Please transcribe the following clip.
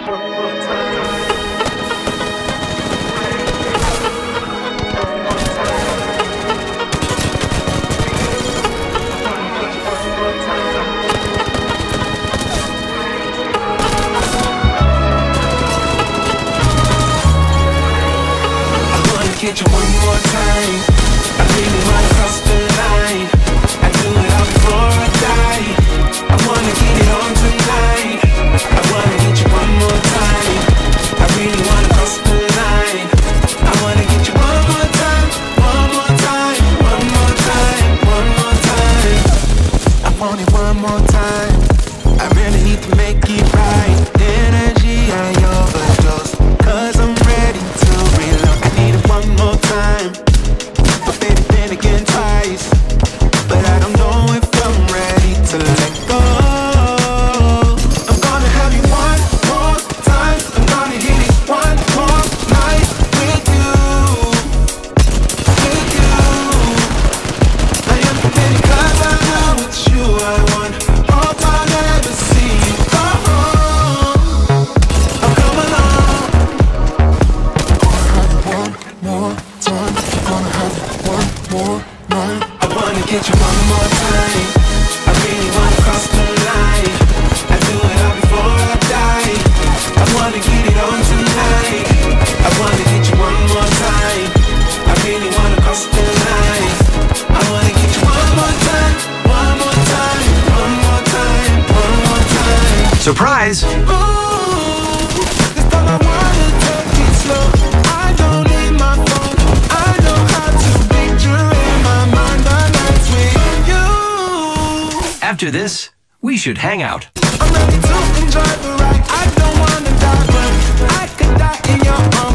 Get you one more time. I really wanna cross the line. I do it all before I die. I wanna get it on tonight. I wanna get you one more time. I really wanna cross the line. I wanna get you one more time, one more time, one more time, one more time. I want it one more time. I really need to make it right. Energy I overdose, 'cause I'm ready to reload. I need it one more time, but baby then again twice. But I don't know if I'm ready to let go. I'm gonna have you one more time. I'm gonna hit it one more night with you, with you. I am committed 'cause I know it's you I want. Hope I never see you go home. Oh, come along. More time, gonna have it one more night. I wanna get you one more time. I really wanna cross the line. I do it all before I die. I wanna get it on tonight. I wanna get you one more time. I really wanna cross the line. I wanna get you one more time, one more time, one more time, one more time. Surprise! Ooh, this time I wanna take it slow. I don't need my phone. I know how to picture in my mind the nights with you. After this, we should hang out. I'm ready to enjoy the ride. I don't wanna die, but I could die in your arms.